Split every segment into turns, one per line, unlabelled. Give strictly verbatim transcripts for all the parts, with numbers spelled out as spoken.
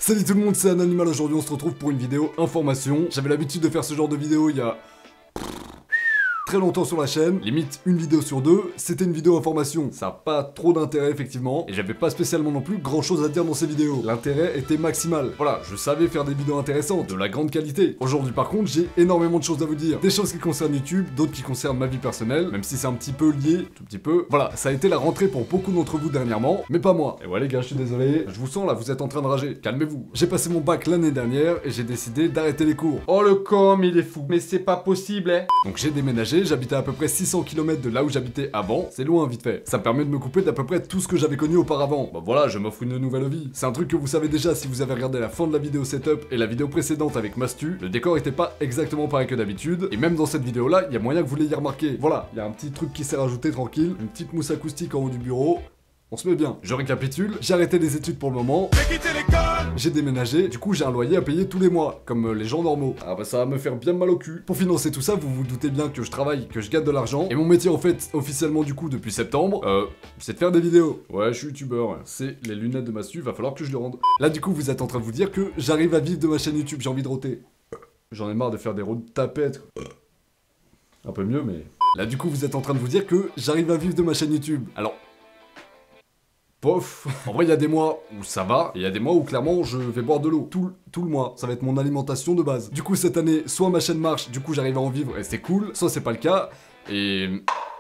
Salut tout le monde, c'est Ananimal. Aujourd'hui on se retrouve pour une vidéo information. J'avais l'habitude de faire ce genre de vidéo il y a très longtemps sur la chaîne, limite une vidéo sur deux, c'était une vidéo information. Ça a pas trop d'intérêt effectivement, et j'avais pas spécialement non plus grand chose à dire dans ces vidéos. L'intérêt était maximal. Voilà, je savais faire des vidéos intéressantes, de la grande qualité. Aujourd'hui par contre, j'ai énormément de choses à vous dire. Des choses qui concernent YouTube, d'autres qui concernent ma vie personnelle, même si c'est un petit peu lié, tout petit peu. Voilà, ça a été la rentrée pour beaucoup d'entre vous dernièrement, mais pas moi. Et ouais les gars, je suis désolé, je vous sens là, vous êtes en train de rager. Calmez-vous. J'ai passé mon bac l'année dernière, et j'ai décidé d'arrêter les cours.
Oh le com, il est fou. Mais c'est pas possible, hein.
Donc j'ai déménagé, j'habitais à peu près six cents kilomètres de là où j'habitais avant, c'est loin vite fait. Ça me permet de me couper d'à peu près tout ce que j'avais connu auparavant. Bah voilà, je m'offre une nouvelle vie. C'est un truc que vous savez déjà si vous avez regardé la fin de la vidéo setup et la vidéo précédente avec Mastu. Le décor était pas exactement pareil que d'habitude, et même dans cette vidéo là, il y a moyen que vous l'ayez remarqué. Voilà, il y a un petit truc qui s'est rajouté tranquille, une petite mousse acoustique en haut du bureau. On se met bien. Je récapitule, j'ai arrêté les études pour le moment. J'ai quitté l'école. J'ai déménagé, du coup j'ai un loyer à payer tous les mois, comme euh, les gens normaux. Ah bah ça va me faire bien mal au cul. Pour financer tout ça, vous vous doutez bien que je travaille, que je gagne de l'argent. Et mon métier en fait, officiellement du coup depuis septembre, euh, c'est de faire des vidéos. Ouais, je suis youtubeur. C'est les lunettes de Mastu, va falloir que je le rende. Là du coup vous êtes en train de vous dire que j'arrive à vivre de ma chaîne YouTube, j'ai envie de roter. J'en ai marre de faire des routes de tapette. Un peu mieux mais... Là du coup vous êtes en train de vous dire que j'arrive à vivre de ma chaîne YouTube. Alors... Pof. En vrai, il y a des mois où ça va, et il y a des mois où clairement je vais boire de l'eau. Tout, tout le mois, ça va être mon alimentation de base. Du coup, cette année, soit ma chaîne marche, du coup j'arrive à en vivre et c'est cool, soit c'est pas le cas, et...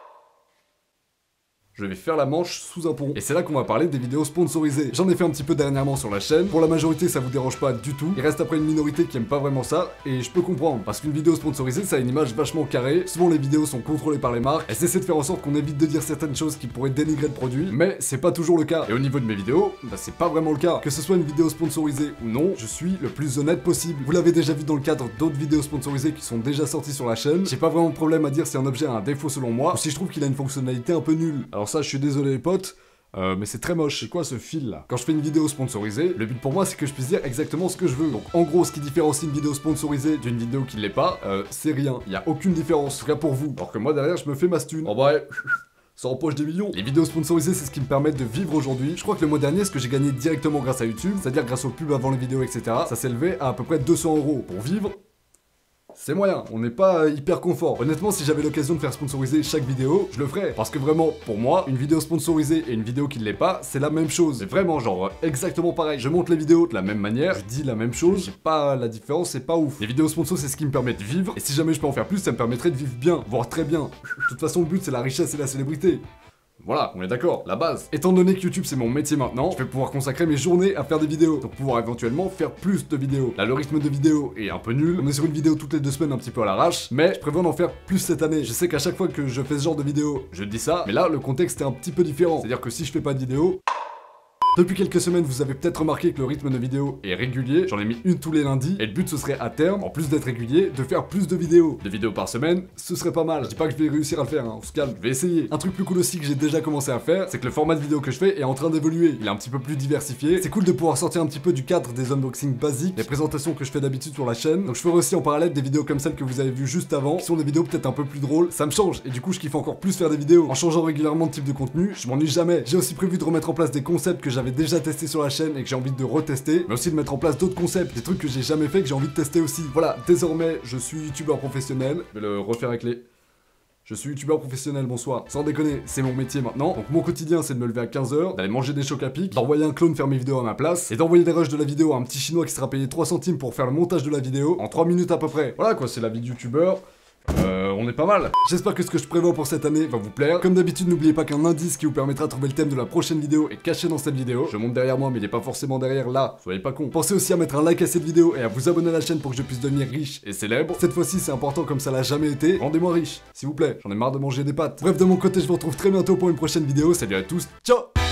je vais faire la manche sous un pont. Et c'est là qu'on va parler des vidéos sponsorisées. J'en ai fait un petit peu dernièrement sur la chaîne. Pour la majorité, ça vous dérange pas du tout. Il reste après une minorité qui aime pas vraiment ça, et je peux comprendre. Parce qu'une vidéo sponsorisée, ça a une image vachement carrée. Souvent, les vidéos sont contrôlées par les marques. Elles essaient de faire en sorte qu'on évite de dire certaines choses qui pourraient dénigrer le produit. Mais c'est pas toujours le cas. Et au niveau de mes vidéos, bah c'est pas vraiment le cas. Que ce soit une vidéo sponsorisée ou non, je suis le plus honnête possible. Vous l'avez déjà vu dans le cadre d'autres vidéos sponsorisées qui sont déjà sorties sur la chaîne. J'ai pas vraiment de problème à dire si un objet a un défaut selon moi, ou si je trouve qu'il a une fonctionnalité un peu nulle. Alors ça, je suis désolé les potes, Euh, mais c'est très moche. C'est quoi ce fil là? Quand je fais une vidéo sponsorisée, le but pour moi c'est que je puisse dire exactement ce que je veux. Donc en gros, ce qui différencie une vidéo sponsorisée d'une vidéo qui l'est pas, euh, c'est rien. Il y a aucune différence, en tout cas pour vous. Alors que moi derrière, je me fais ma thune. En vrai, ça empoche des millions. Les vidéos sponsorisées, c'est ce qui me permet de vivre aujourd'hui. Je crois que le mois dernier, ce que j'ai gagné directement grâce à YouTube, c'est-à-dire grâce aux pubs avant les vidéos, et cetera, ça s'élevait à à peu près deux cents euros. Pour vivre, c'est moyen, on n'est pas euh, hyper confort. Honnêtement, si j'avais l'occasion de faire sponsoriser chaque vidéo, je le ferais. Parce que vraiment, pour moi, une vidéo sponsorisée et une vidéo qui ne l'est pas, c'est la même chose. C'est vraiment genre euh, exactement pareil. Je monte les vidéos de la même manière, je dis la même chose, j'ai pas la différence, c'est pas ouf. Les vidéos sponsor, c'est ce qui me permet de vivre, et si jamais je peux en faire plus, ça me permettrait de vivre bien, voire très bien. De toute façon, le but, c'est la richesse et la célébrité. Voilà, on est d'accord, la base. Étant donné que YouTube c'est mon métier maintenant, je vais pouvoir consacrer mes journées à faire des vidéos, donc pouvoir éventuellement faire plus de vidéos. Là, le rythme de vidéo est un peu nul, on est sur une vidéo toutes les deux semaines un petit peu à l'arrache, mais je prévois d'en faire plus cette année. Je sais qu'à chaque fois que je fais ce genre de vidéo, je dis ça, mais là, le contexte est un petit peu différent. C'est-à-dire que si je fais pas de vidéo... Depuis quelques semaines, vous avez peut-être remarqué que le rythme de vidéo est régulier, j'en ai mis une tous les lundis, et le but ce serait à terme, en plus d'être régulier, de faire plus de vidéos. Deux vidéos par semaine, ce serait pas mal. Je dis pas que je vais réussir à le faire, hein, on se calme, je vais essayer. Un truc plus cool aussi que j'ai déjà commencé à faire, c'est que le format de vidéo que je fais est en train d'évoluer. Il est un petit peu plus diversifié, c'est cool de pouvoir sortir un petit peu du cadre des unboxings basiques, les présentations que je fais d'habitude sur la chaîne, donc je ferai aussi en parallèle des vidéos comme celles que vous avez vues juste avant, qui sont des vidéos peut-être un peu plus drôles, ça me change, et du coup je kiffe encore plus faire des vidéos. En changeant régulièrement de type de contenu, je m'ennuie jamais. J'ai aussi prévu de remettre en place des concepts que j'avais déjà testés sur la chaîne et que j'ai envie de retester, mais aussi de mettre en place d'autres concepts, des trucs que j'ai jamais fait que j'ai envie de tester aussi. Voilà, désormais je suis youtubeur professionnel. Je vais le refaire avec les... Je suis youtubeur professionnel, bonsoir. Sans déconner, c'est mon métier maintenant. Donc mon quotidien c'est de me lever à quinze heures, d'aller manger des chocs à pic, d'envoyer un clone faire mes vidéos à ma place, et d'envoyer des rushs de la vidéo à un petit chinois qui sera payé trois centimes pour faire le montage de la vidéo en trois minutes à peu près. Voilà quoi, c'est la vie de youtubeur. Euh, on est pas mal. J'espère que ce que je prévois pour cette année va vous plaire. Comme d'habitude, n'oubliez pas qu'un indice qui vous permettra de trouver le thème de la prochaine vidéo est caché dans cette vidéo. Je monte derrière moi, mais il est pas forcément derrière là, soyez pas con. Pensez aussi à mettre un like à cette vidéo et à vous abonner à la chaîne pour que je puisse devenir riche et célèbre. Cette fois-ci, c'est important comme ça l'a jamais été. Rendez-moi riche, s'il vous plaît. J'en ai marre de manger des pâtes. Bref, de mon côté, je vous retrouve très bientôt pour une prochaine vidéo. Salut à tous, ciao!